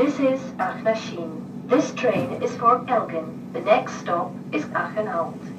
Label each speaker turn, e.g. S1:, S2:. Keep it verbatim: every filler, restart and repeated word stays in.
S1: This is Aachen This train is for Elgin. The next stop is Aachen Alt.